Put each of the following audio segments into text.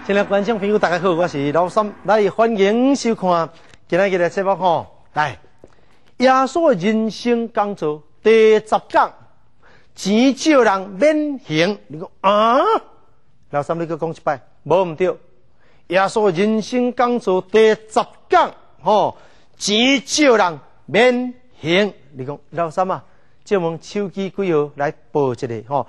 亲爱观众朋友，大家好，我是老三，来欢迎收看今仔日的节目吼。来，耶稣人生讲座第10讲，钱少人免刑。你讲啊？老三，你搁讲一摆，无唔对。耶稣人生讲座第10讲，吼，钱少人免刑。你讲老三啊？借问手机几号来报一个吼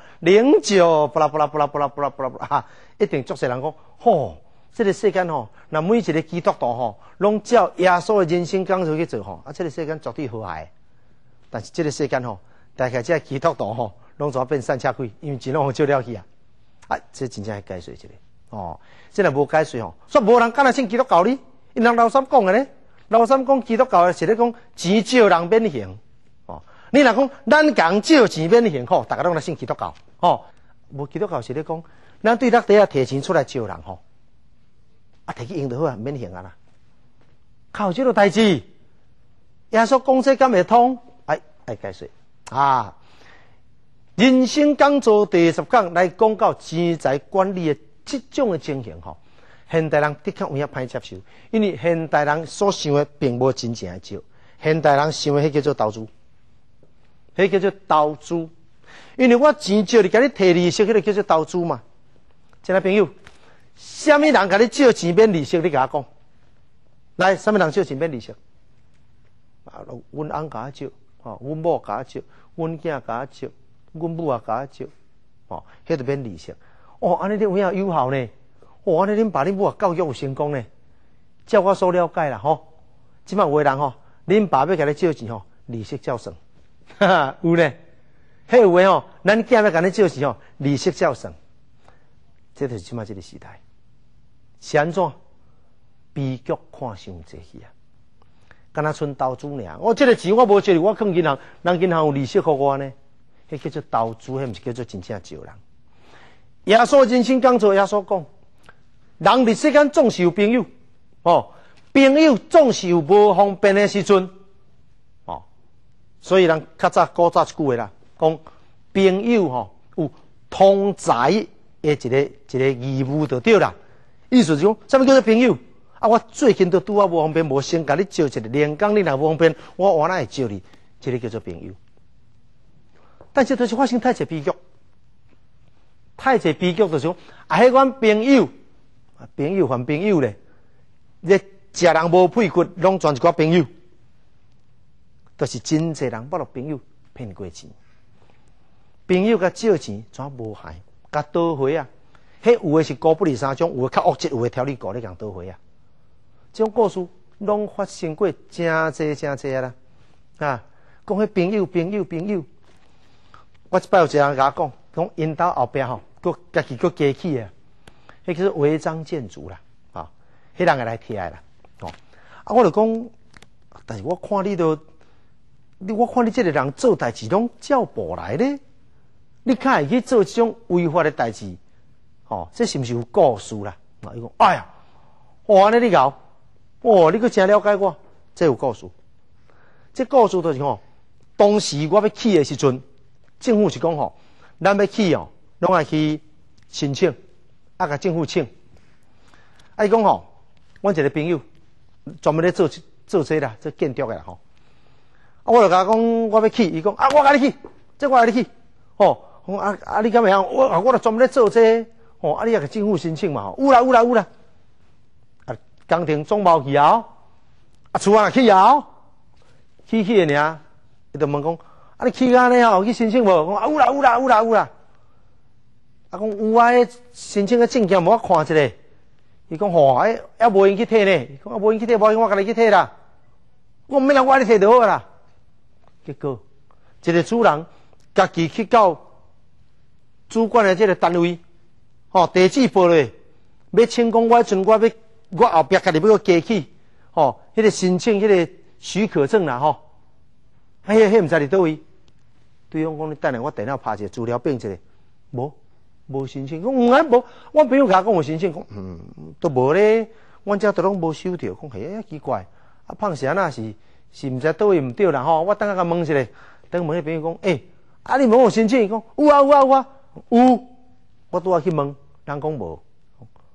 ？09布拉布拉布拉布拉布拉布拉布拉哈，一定足侪人讲吼，这个世间吼，那每一个基督徒吼，拢照耶稣的人生讲座去做吼，啊，这个世间绝对和谐。但是这个世间吼，大概这基督徒吼，拢怎变散车鬼，因为钱拢借了去啊。啊，这真正系解释一个哦，这若无解释吼，说无人敢若信基督教哩，因人老三讲的咧，老三讲基督教是咧讲钱少人免刑。你若讲咱讲少钱免刑吼，大家拢来信基督教吼。无基督教是咧讲，咱对咱底下摕钱出来招人吼，啊摕去用就好啊，免刑啊啦。靠这个代志，耶稣讲这敢会通？爱解释啊。人生讲座第10讲来讲到钱财管理的这种的情形吼，现代人的确有影歹接受，因为现代人所想的并无真正的少，现代人想的迄叫做投资。迄叫做投资，因为我钱借你，甲你摕利息，迄个叫做投资嘛。亲爱朋友，什么人甲你借钱免利息？你甲我讲，来，什么人借钱免利息？啊，阮翁甲我借，哦，阮某甲我借，阮囝甲我借，阮母也甲我借，哦，迄就免利息。哦，安尼你有影有效呢？哦，安尼恁爸恁母啊教育有成功呢？照我所了解啦，吼，即摆有个人吼，恁爸要甲你借钱吼，利息照算。哈哈，有呢，迄有诶吼，咱囝要甲你借钱吼，利息照算，这就是即摆这个时代。是安怎？悲剧看伤济去啊！敢若剩投资尔，我这个钱我无借你，我放银行，人银行有利息互我呢，迄叫做投资，迄毋是叫做真正借人。耶稣人生讲座耶稣讲，人伫世间总是有朋友，哦，朋友总是有无方便的时阵。所以人较早古早一句话啦，讲朋友吼有同财的一个义务就对啦。意思是讲，什么叫做朋友？啊，我最近都拄啊无方便，无先甲你借一个，连讲你若无方便，我换哪会借你？这个叫做朋友。但是都是发生太侪悲剧，太侪悲剧就是讲，啊，迄款朋友，朋友还朋友咧，你食人无屁骨，拢全一寡朋友。就是真侪人捌落朋友骗过钱，朋友甲借钱怎无害？甲倒回啊！迄有诶是高不离三种，有诶较恶质，有诶条理高咧，共倒回啊！这种故事拢发生过真侪啦！啊，讲迄朋友，我一摆有一个人甲我讲因兜后壁吼，佮家己佮加起啊，迄叫做违章建筑啦，啊，迄人会来贴啦，哦，啊，我就讲，但是我看你都。我看你这个人做代志拢照步来咧，你较会去做这种违法的代志，哦，这是不是有故事啦？啊，伊讲，哎呀，哇，安尼你搞，哦，你佫真了解我，这有故事。这故事就是吼，当时我要去的时阵，政府是讲吼，咱要去哦，拢爱去申请，啊，甲政府请。啊，伊讲吼，阮一个朋友专门咧做这啦，做建筑的啦吼。啊，我就甲讲，我要去，伊讲啊，我甲你去，这我甲你去，哦，你敢会晓？我就专门咧做这，哦，啊，你也甲政府申请嘛，有啦，啊，工程总无去啊，啊，厝也去啊，去的尔，伊就问讲，啊，你去安尼吼，去申请无？讲啊，有啦，啊，讲有啊，申请个证件无我看一下，伊讲吼，还无用去摕呢，伊讲啊，无用去摕，无用我甲你去摕啦，我免人我你摕就好啦。结果，一个主人家己去到主管的这个单位，吼，地址报落，要请讲我后壁家己要加起，吼，迄个申请迄个许可证啦，吼，迄毋知伫倒位，对方讲你等下我电脑拍一个资料变一个，无申请，讲无，我朋友甲我讲有申请，讲都无咧，阮遮都拢无收着，讲嘿奇怪，啊，胖啥那是毋知倒位毋对啦吼，我等下甲问一下，等问迄朋友讲，啊你问我申请，讲有啊，有，我拄仔去问，人讲无，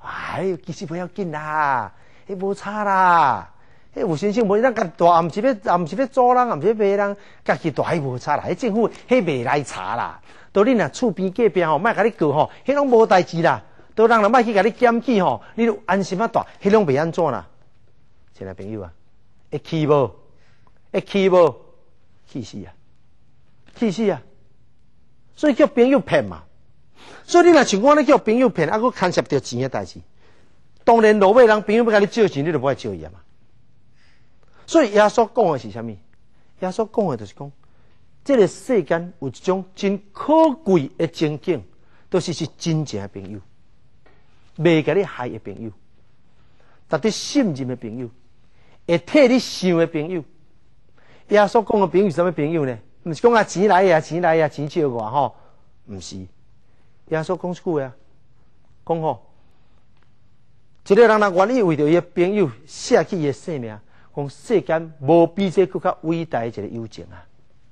哎，其实不要紧啦，迄无差啦，迄有先生无咱家大，也毋是要租人，也毋是要卖人，家己大迄无差啦，迄政府迄袂来查啦。到你若厝边隔壁吼，莫甲你告吼，迄拢无代志啦。到人若莫去甲你检举吼，你就安心啊大，迄拢袂安怎啦。亲爱朋友啊，会气无？会气无？气死啊！气死啊！所以叫朋友骗嘛。所以你若像我咧叫朋友骗，啊，佫牵涉到钱诶代志，当然落尾人朋友要甲你借钱，你就无爱借伊啊嘛。所以耶稣讲诶是啥物？耶稣讲诶就是讲，这个世间有一种真可贵诶情景，都是真正诶朋友，袂甲你害诶朋友，值得信任诶朋友，会替你想诶朋友。耶稣讲诶朋友是啥物朋友呢？毋是讲啊钱来啊，钱来啊，钱借我吼，毋是。耶稣讲一句话啊，讲吼，一个人若愿意为着伊诶朋友舍弃伊诶性命，讲世间无比这更较伟大一个友情啊！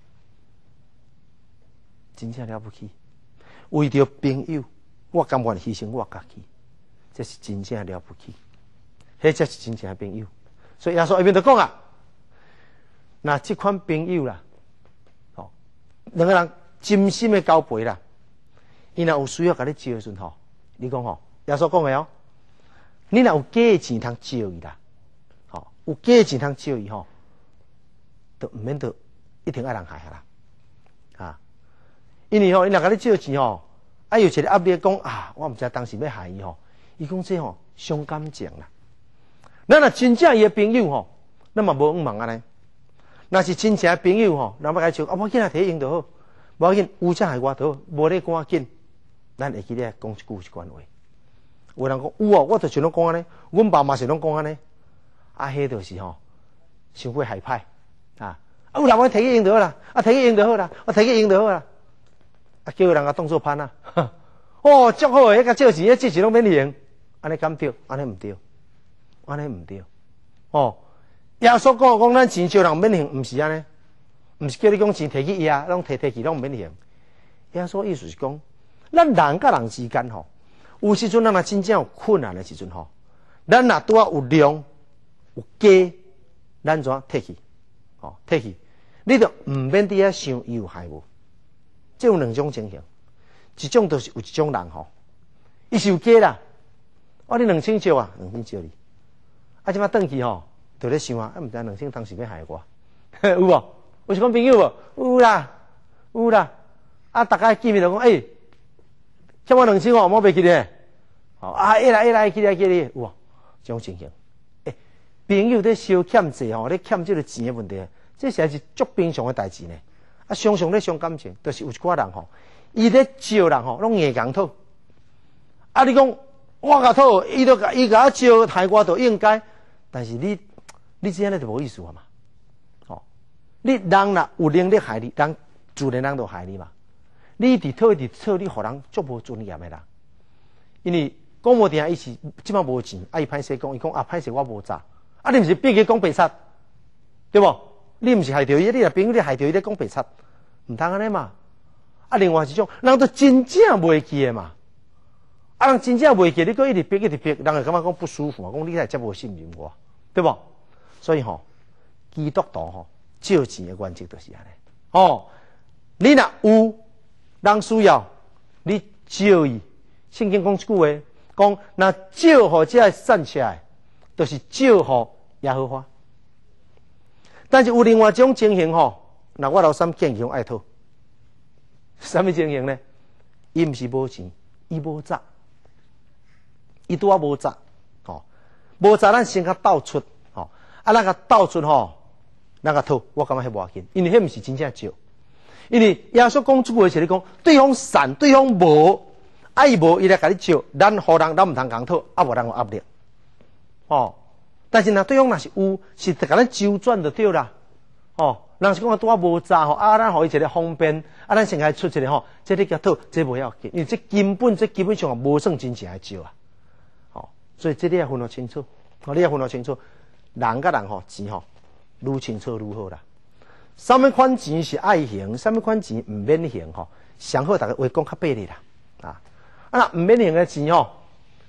真正了不起，为着朋友，我甘愿牺牲我家己，这是真正了不起，迄才是真正诶朋友。所以耶稣下面就讲啊，那这款朋友啦，哦，两个人真心诶交陪啦。伊若有需要甲你借的时候，你讲吼，耶稣讲的哦，你若有假的钱通借伊啦，吼，有假的钱通借伊吼，都毋免得一定爱人害啦，啊，因为吼，伊若甲你借钱吼，啊有一个压力讲啊，我毋知当时要害伊吼，伊讲这吼伤感情啦。咱若真正伊的朋友吼，咱嘛无往安尼。若是真正的朋友吼，咱要甲伊借，啊，我紧啊摕用就好，无要紧，有才害我就好，无咧赶紧。咱会记咧讲一句一关话，有人讲有哦，我就像拢讲安尼，阮爸嘛是拢讲安尼，啊，迄就是吼，伤过害歹啊，有人我摕去用就好啦，啊，摕去用就好啦，我摕去用就好啦，啊，叫人家当做攀啊，哦，足好诶，迄个借钱，迄借钱拢免用，安尼敢对？安尼毋对，安尼毋对，哦，耶稣讲咱钱借人免用，毋是安尼，毋是叫你讲钱摕去压，拢摕去拢免用，耶稣意思是讲。咱人甲人之间吼，有时阵咱若真正有困难的时阵吼，咱若拄啊有量有价，咱怎摕去？哦，摕去，你就毋免伫遐想伊有害无？即有两种情形，一种就是有一种人吼，伊是有价啦，我你2000借啊，2000借你，啊，即摆转去吼，就咧想啊，毋知2000当时要害我，有无？有是讲朋友无？有啦，有啦，啊，大家见面就讲诶。欠我2000哦，莫袂记咧。好啊，会来记咧，有啊，这种情形。朋友咧小欠债吼，咧欠这个钱的问题，这实在是足平常的代志呢。啊，常常咧伤感情，就是有一寡人吼，伊咧招人吼，拢硬讲讨。啊，你讲我甲讨，伊甲我招，害我就应该。但是你这样咧就无意思啊嘛。哦，你人若有能力害你，人自然人就害你嘛。你伫讨，你互人足无尊严的啦。因为讲无定，伊是即摆无钱，啊伊歹势讲，伊讲啊歹势我无诈，啊你毋是逼佢讲白贼，对无？你毋是害着伊，你若朋友你害着伊咧讲白贼，毋通安尼嘛？啊另外一种，人都真正袂记的嘛，啊人真正袂记，你搁一直逼，人会感觉讲不舒服嘛，讲你来遮无信任我，对无？所以吼，基督徒吼借钱的原则就是安尼。哦，你若有。人需要你借伊，圣经讲一句话，讲那借互这散起来，就是借互耶和华。但是有另外一种情形吼，那我老三建议爱讨，什么情形呢？伊毋是无钱，伊无诈，伊拄啊无诈，吼，无诈咱先甲斗出，吼，啊咱甲斗出吼，咱甲讨，我感觉迄无要紧，因为迄毋是真正借。因为耶稣讲这句话是咧讲，对方善，对方无，啊伊无，伊来甲你借，咱互人咱毋通讲讨，啊无人有压力，哦。但是若对方若是有，是甲咱周转就对啦，哦。人是讲拄啊无诈吼，啊咱互伊一个方便，啊咱先来出一个吼，这你甲讨，这无要紧，因为这基本上无算真正的借啊，哦。所以这你要分得清楚，哦，你要分得清楚，人甲人吼钱吼，愈清楚愈好啦。什么款钱是爱还，什么款钱唔免还吼？上好大家话讲较白哩啦，啊，若唔免还的钱吼，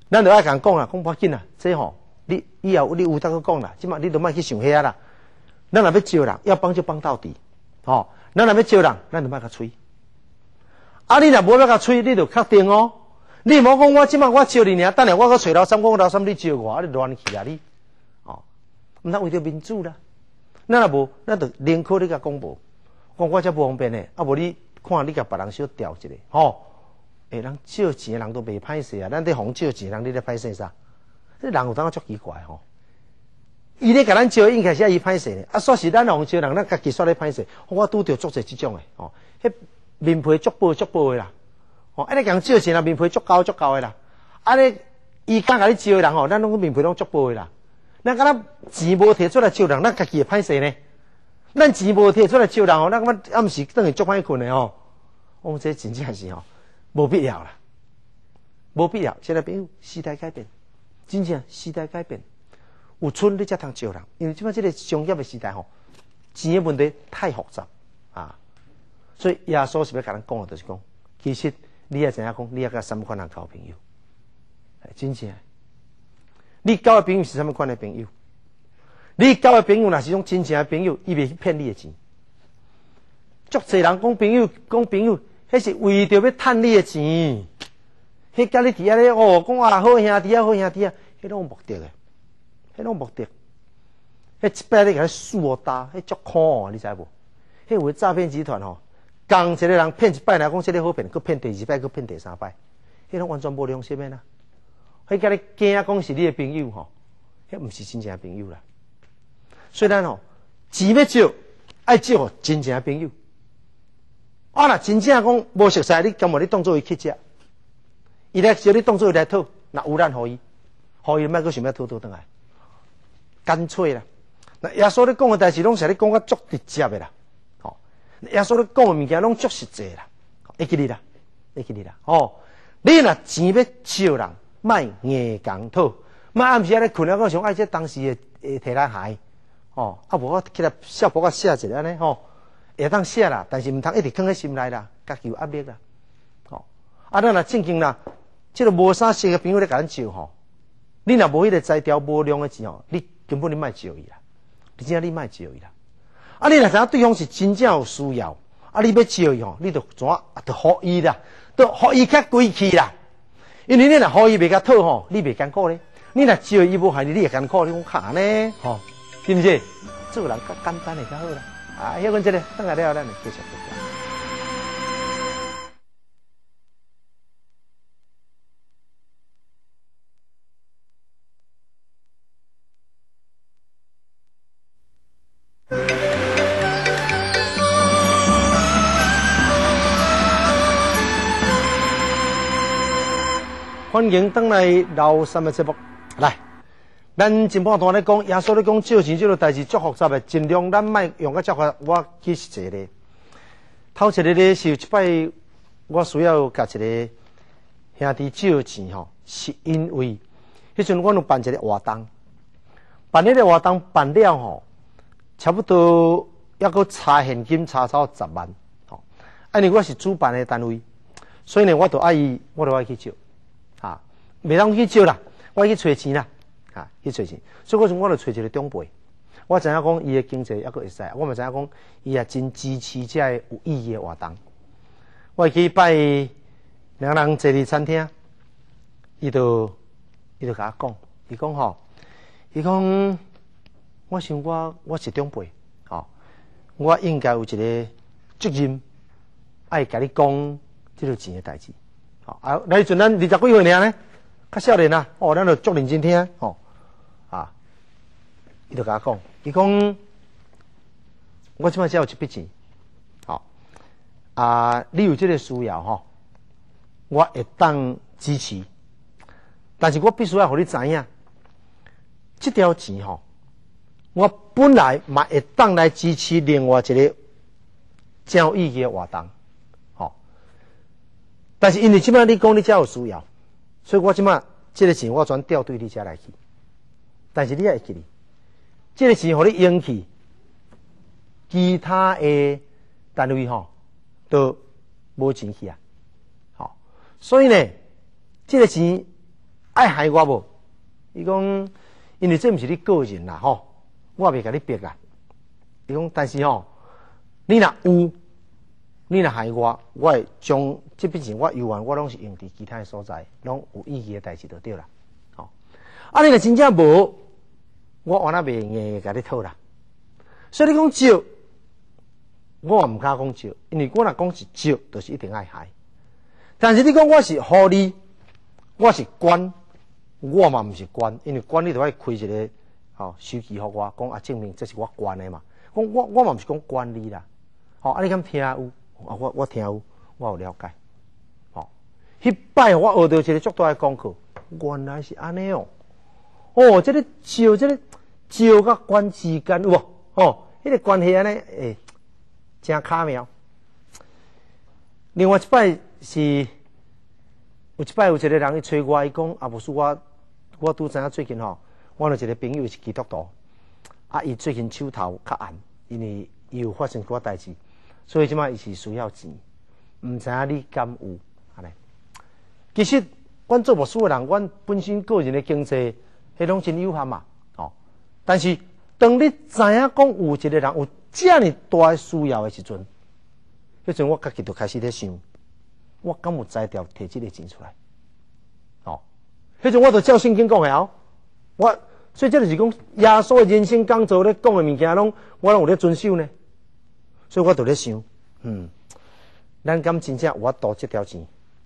咱就爱甲人讲啦，讲不要紧啦，这吼，你以后你有得去讲啦，即马你都莫去想遐啦。咱若要招人，要帮就帮到底，吼。咱若要招人，咱就莫甲吹。啊，你若无要甲吹，你就确定哦。你莫讲我即马我招你尔，等下我搁找老三，讲老三你招我，你乱去啊你，哦，毋通为着民主啦。咱若无，咱就宁可你甲讲无，讲我遮无方便诶，啊无你看你甲别人小调一下，吼，人少钱诶人都袂歹势啊，咱伫互少钱人你咧歹势啥？这人有当足奇怪吼。伊咧甲咱招，应该是伊歹势咧，啊，说是咱互招人，咱家己煞咧歹势，我拄着足侪即种诶，哦，迄面皮足薄诶啦。哦，安尼讲招钱啦，面皮足厚诶啦。安尼伊敢甲你招诶人吼，咱拢面皮拢足薄诶啦。咱敢若钱无摕出来招人，咱家己会歹势呢。咱钱无摕出来招人吼，咱感觉暗时等于足歹困诶吼。我这真正是吼，无必要啦，无必要。现在朋友，时代改变，真正时代改变，有村你才通招人，因为即摆这个商业诶时代吼，钱诶问题太复杂啊。所以耶稣是要甲咱讲诶，就是讲，其实。你也知影讲，你也甲什么款人交朋友？真正，你交的朋友是什么款的朋友？你交的朋友若是种真正的朋友，伊袂去骗你的钱。足侪人讲朋友，迄是为着要趁你的钱。迄甲你伫遐咧哦，讲啊好兄弟啊，好兄弟啊，迄种目的的，迄种目的。迄一摆咧甲你输我打，迄足苦哦，你知无？迄有诈骗集团吼。讲一个人骗一摆来讲，这个好骗，佮骗第二摆，佮骗第三摆，迄种完全无良心的啦。迄甲你惊讲是你的朋友吼，迄毋是真正的朋友啦。所以咱吼，钱要招，爱招真正的朋友。啊啦，真正讲无熟悉，你干嘛你当做伊去食？伊来招你当做伊来讨，那有咱互伊莫佮想要讨倒转来，干脆啦。那耶稣咧讲的代志，拢是咧讲较足直接的啦。耶稣咧讲诶物件拢足实际啦，会记你啦，哦，你若钱要招人，莫硬讲讨，莫暗时咧困了讲想爱这当时会摕来害，哦，啊无我起来小簿仔写一个安尼吼，会当写啦，但是毋通一直放喺心内啦，家己有压力啦，哦，啊咱若正经啦，即个无啥识诶朋友咧甲咱招吼，你若无迄个才调无量诶钱吼，你根本你莫招伊啦，真正你莫招伊啦。啊！你若知影对方是真正有需要，啊！你要招伊吼，你就怎啊？就互伊啦，就互伊较贵气啦。因为你若互伊袂甲讨吼，你袂艰苦咧。你若招伊无害你，你会艰苦，你讲卡呢？吼，是毋是？做人较简单诶较好啦。啊，迄阮这个等下了，咱就继续讲。欢迎登来老三的节目，来，咱前半段咧讲，耶稣咧讲招钱这个代志足复杂的，尽量咱莫用个这法，我去一个。头一个咧是一摆，我需要甲一个兄弟招钱吼，是因为迄阵我有办一个活动，办迄个活动办了吼，差不多要搁差现金差超10万，吼，因为我是主办的单位，所以呢，我就爱去招。啊，袂当去招啦，我去找钱啦，啊，去找钱。所以我就找一个长辈，我知影讲伊的经济还佫会使，我嘛知影讲伊也真支持这个有意义的活动。我去拜两个人坐伫餐厅，伊就甲我讲，伊讲吼，伊讲我想我是长辈，吼，我应该有一个责任，爱甲你讲这个钱的代志。啊，那阵咱20几岁尔呢，较少年啊，哦，咱就足认真听，吼，啊，伊就甲我讲，伊讲，我即摆只有一笔钱，好，啊，你有这个需要吼，我会当支持，但是我必须要互你知影，这条钱吼，我本来嘛会当来支持另外一个真有意义的活动。但是因为即摆你讲你遮有需要，所以我即摆这个钱我全调对你遮来去。但是你也会记哩，这个钱互你用去，其他的单位吼都无钱去啊。好，所以呢，这个钱爱害我无？伊讲，因为这毋是你个人啦吼，我袂甲你逼啦。伊讲，但是吼，你若有，你若害我，我会将这笔钱我有完，我拢是用伫其他所在，拢有意义的代志就对啦。吼，啊，你若真正无，我原来袂硬甲你讨啦。所以你讲少，我也毋敢讲少，因为我若讲是少，就是一定爱害。但是你讲我是互利，我是官，我嘛毋是官，因为官你就爱开一个收据互我，讲证明这是我官的嘛。讲我嘛毋是讲官你啦，你敢听有？我听有，我有了解。迄摆我学到一个足大的功课，原来是安尼哦。这个招，这个招甲官之间有无？迄个关系安尼，真巧妙。另外一摆是，有一摆有一个人去找我，伊讲无是我拄知影最近我有一个朋友是基督徒，伊最近手头较暗，因为伊有发生几代志，所以即摆伊是需要钱，毋知影你敢有安尼？其实，阮做牧师的人，阮本身个人的经济，迄拢真有限嘛，但是，当你知影讲有一个人有这么大的需要的时阵，迄阵我家己就开始咧想，我敢有才调摕这个钱出来？迄阵我就照圣经讲的所以这就是讲耶稣的人生讲座咧讲的物件，我拢有咧遵守呢。所以我就咧想，咱敢真正有法度这条钱？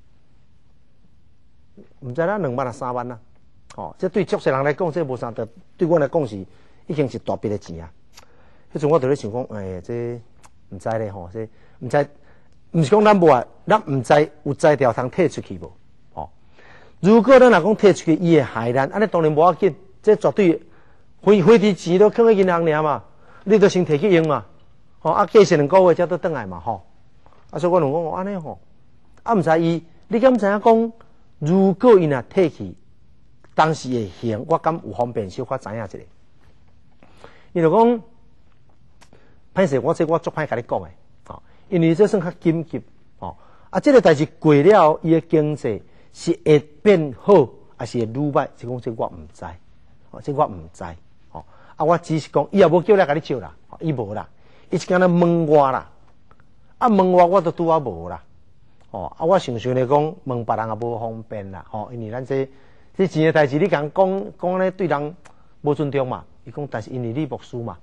毋知咱2万啊3万啊，这对足些人来讲，这无啥的，对我来讲是已经是大笔的钱啊。迄阵我就咧想讲，这毋知咧这毋知，毋是讲咱无啊，咱毋知有才调通摕出去无？如果咱若讲摕出去，伊会害咱，安尼当然无要紧，这绝对花啲钱都放喺银行尔嘛，你都先摕去用嘛，过2个月才都转来嘛，所以我就讲安尼毋知伊，你敢知影讲？如果伊若摕去，当时会行，我敢有方便小可知影一下。伊就讲，歹势，我足歹甲你讲诶，因为这算较紧急，这个代志过了，伊诶经济是会变好，还是会愈歹？是讲这我毋知，这我毋知，我只是讲，伊也无叫你甲你借啦，伊无啦，伊是干那问我啦，问我都拄啊无啦。我想咧讲，问别人也无方便啦，因为咱这钱的代志，你讲咧对人无尊重嘛。伊讲，但是因为你牧师嘛，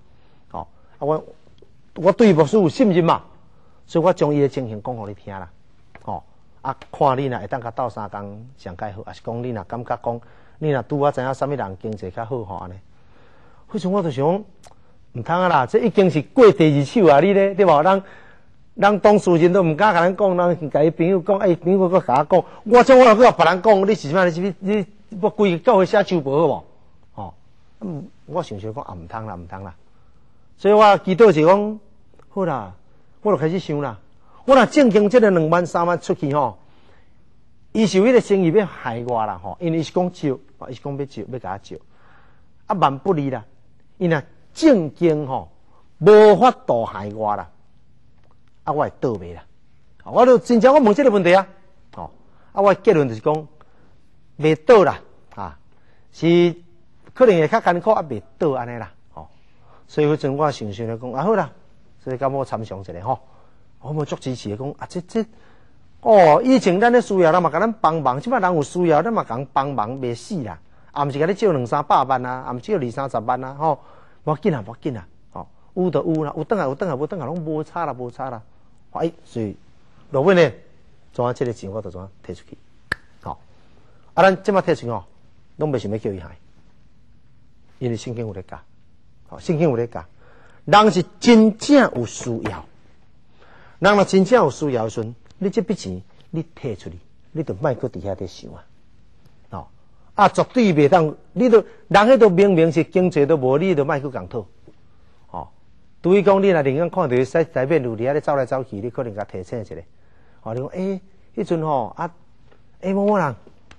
我对牧师有信任嘛，所以我将伊的情形讲互你听啦，看你若会当甲斗3工上介好，还是讲你若感觉讲，你若拄知影啥物人经济较好安尼。迄阵我就想，毋通啊啦，这已经是过第2手啊，你咧对无？人当事人都毋敢甲咱讲，人甲伊朋友讲，朋友佫甲我讲，我若去甲别人讲，你是啥？你要规个教会写手报好无？我想讲毋通啦。所以我祈祷是讲，好啦，我就开始想啦。我若正经这个2万3万出去伊是迄个生意要害我啦因为伊是讲招，伊是讲要招，要甲我招，万不利啦。伊若正经无法度害我啦。我会倒卖啦，我就真正我问这个问题我的结论就是讲，袂倒啦，是可能会较艰苦，袂倒安尼啦，所以迄阵我想咧讲，好啦，所以甲我参详一下我无足支持讲以前咱咧需要，咱嘛甲咱帮忙，即摆人有需要，咱嘛甲人帮忙，袂死啦，毋是甲你借200-300万啊，毋是借20-30万啊，无要紧啊，有就有啦，有转来，无转来拢无差啦。所以落尾呢，怎啊？这个钱我就怎啊摕出去？咱即摆摕出去拢袂想要叫伊害，因为圣经有咧教，圣经有咧教，人是真正有需要，人若真正有需要的时阵，你这笔钱你摕出去，你就莫搁伫遐咧想绝对袂当，你都人迄都明明是经济都无，你都莫搁共讨。对于讲，你若另眼看到伊使台面路伫遐咧走来走去，你可能甲提醒一下。你讲迄阵某人，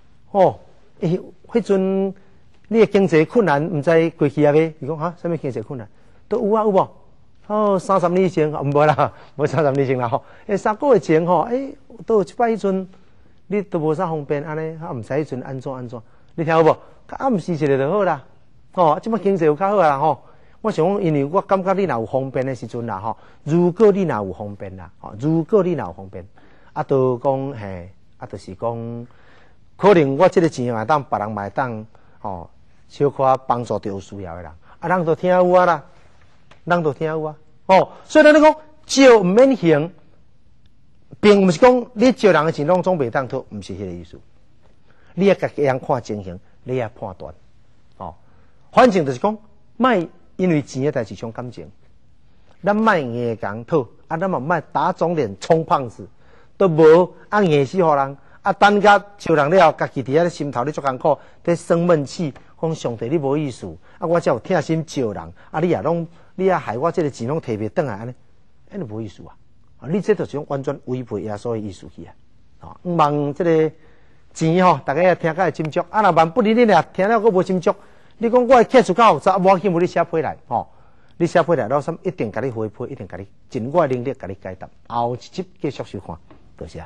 迄阵你的经济困难，毋知过去啊未？伊讲啥物经济困难？都有啊，有无？30年前无啦，无30年前啦3个月前都有一摆迄阵，你都无啥方便安尼，毋知迄阵安怎？ 你听有无？暗时一个就好啦。吼，即摆经济有较好啦吼。我想讲，因为我感觉你若有方便的时阵啦吼，如果你若有方便啦，吼，如果你若有方便，就讲嘿，就是讲，可能我即个钱嘛当别人买当，吼，小可帮助到有需要的人，人都听有啊啦，人都听有啊。哦，所以咱咧讲招毋免还，并毋是讲你招人的钱拢总袂当讨，毋是迄个意思。你也家己人看情形，你也判断。哦，反正就是讲，卖因为钱的代志伤感情，咱卖硬讲讨，咱嘛卖打肿脸充胖子，都无硬死互人。等甲招人了，家己伫遐心头咧做艰苦，伫生闷气，讲上帝你无意思，我才有疼心招人，你也拢。你也害我这个钱拢摕袂转来安尼，安尼无意思啊！你这就是种完全违背耶稣的意思去啊！毋望这个钱吼，大家也听甲会斟酌。若万不离你俩听了佫无斟酌，你讲我会客诉较复杂，无去无你写批来吼，你写批来老三一定甲你回批，一定甲你尽我的能力甲你解答。后一集继续收看，多谢。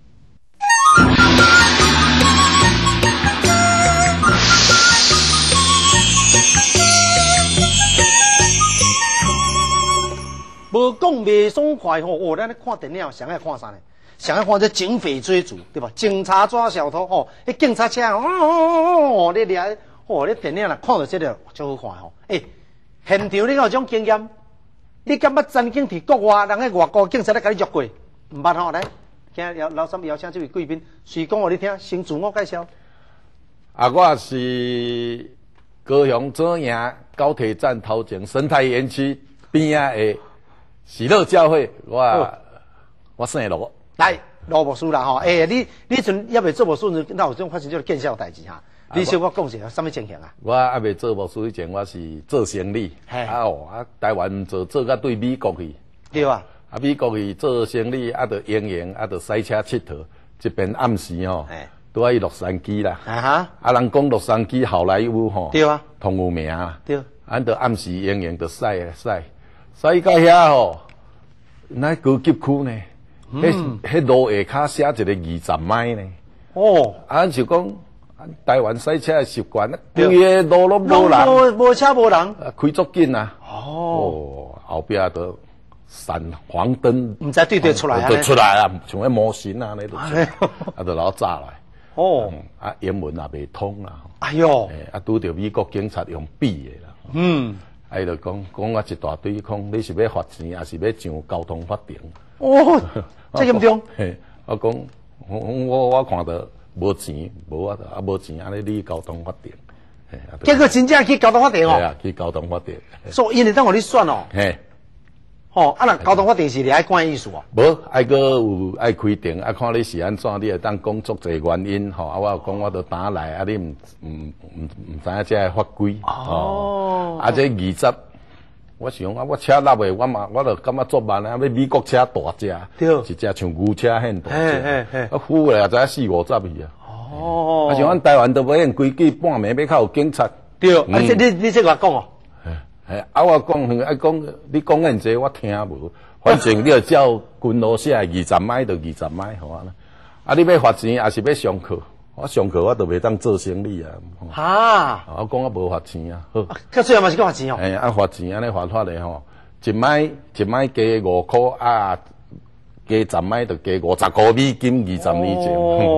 无讲袂爽快吼，咱咧看电影，上爱看啥呢？上爱看这警匪追逐，对吧？警察抓小偷吼，迄警察车你掠你电影啦，看到这个就好看吼。现场你有种经验，你敢捌曾经伫国外，人喺外国警察咧甲你约过？毋捌吼，来，今老三邀请这位贵宾，随讲互你听，先自我介绍。 我是高雄左营高铁站头前生态园区边仔的。喜乐教会，我姓罗， 来罗牧师啦吼，你阵还未做牧师，那有种发生这个见效代志哈？你小我讲一下，什么情形啊？ 我还未做牧师以前，我是做生意，台湾做到对美国去， 对啊， 美国去做生意，就营营，就赛车佚佗，这边暗时吼，都爱洛杉矶啦，人讲洛杉矶好莱坞吼， 对啊， 同有名啊， 对， 就暗时营营就赛。所以到遐吼，那高级区呢？迄路下骹写一个20迈呢。就讲台湾赛车的习惯，规个路拢无人， 无车无人， 开足紧啊。后壁都闪黄灯， 唔知对出来啊， 就出来啊，像迄模型啊，那都就老早来。英文也未通啊。 哎哟， 拄着美国警察用笔的啦。就讲我一大堆，讲你是要罚钱，还是要上交通法庭？ 这严重。 我讲我看到无钱，无钱，安尼你交通法庭。 结果真正去交通法庭哦。去交通法庭。 所以因为当互你选哦。那交通法庭是爱管意思哦。 无，有爱开庭，看你是安怎，你会当讲足侪原因吼。我讲我都打来，你唔知影这法规。这20，我想我车拉袂，我就感觉作慢啊，要美国车大只，一只像牛车很大只，呼来也知4、50去啊。像咱台湾都无按规矩，半暝要靠有警察。 对，你这话讲哦。 我讲，你讲恁这我听无，反正你要照军路写20迈就20迈，好啊。你要罚钱，还是要上课？我上课我都袂当做生意啊。我讲我无罚钱啊。好， 最后嘛是讲罚钱哦。 罚钱安尼罚法咧吼，1迈加5块啊，加10迈就加55美金，20年前。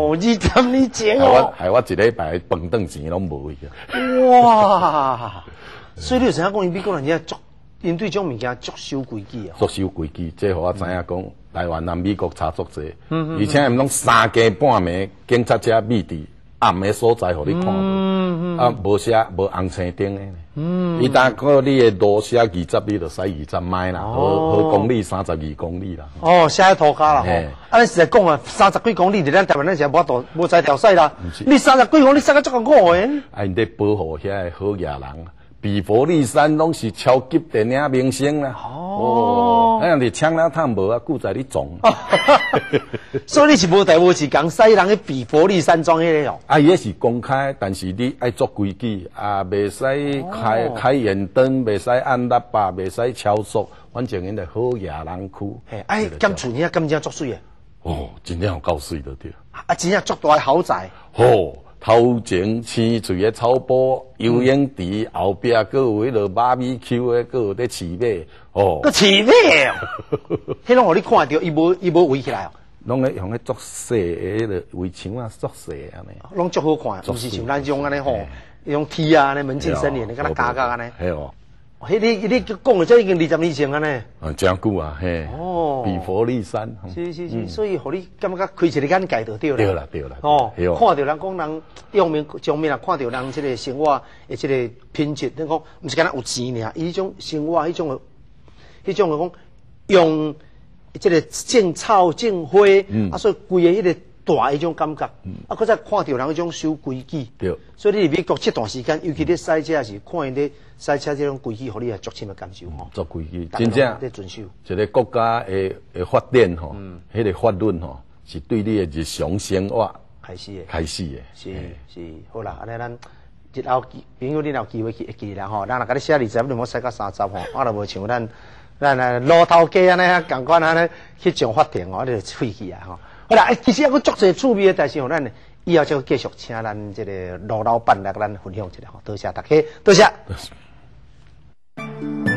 20年前哦。 害我一礼拜饭顿钱拢无去。 哇！所以你有想讲，因美国人家因对这种物件足守规矩啊。 足守规矩，这互我知影讲，台湾南美国差足济，而且因拢3更半暝，警察车秘伫暗的所在，互你看无，无写无红青灯的。伊当个你的路写20，你就驶20迈啦，好公里32公里啦。 写喺涂骹啦。你实在讲啊，30几公里，咱台湾咱是无在条赛啦。你30几公里塞个足够苦的。 因得保护遐个好野人。比佛利山拢是超级电影明星啦。人哋抢了探无啊，顾在你撞。 所以你是无代无志讲使人去比佛利山庄迄个哦。 伊是公开，但是你爱做规矩，袂使开眼灯，袂使按喇叭，袂使超速，反正因个好野人区。 咁厝呢，咁正足水真正有够水的对。 真正足大豪宅。 头前青翠的草坡，游泳池后壁佫有迄落马米 Q 的，佫有咧饲马哦。 个饲马哦，迄拢互你看到，伊无围起来哦。 拢咧用咧作势的迄个围墙啊，作势安尼。 拢足好看，毋是像咱种安尼吼，迄种梯啊，安尼门禁森林，你敢若加加安尼。 系哦。 你讲的这已经20年前安尼。 真久啊，嘿。哦。比佛利山。 是，所以互你感觉开一个眼界就对了。对啦。 哦。看到人讲人用面上面啊，看到人这个生活的这个品质，你讲毋是敢若有钱尔，伊迄种生活，迄种讲用这个种草种花，所以规个迄个大迄种感觉，搁再看到人迄种守规矩。 对。 所以你美国这段时间，尤其咧赛车时，看因咧赛车这种规矩，互你也足深的感受吼。 做规矩，真正在遵守。 一个国家的发展吼，迄个法律吼，是对你的日常生活开始的。 是，好啦，安尼咱日后朋友你有机会去会记啦吼，咱若甲你写20，你莫写到30吼，我若无像咱路头家安尼共款安尼去上法庭哦，你就废去啊吼。好啦，其实还佫足侪趣味的代志吼，咱以后再继续请咱这个罗老板来甲咱分享一下吼，多谢大家，多谢。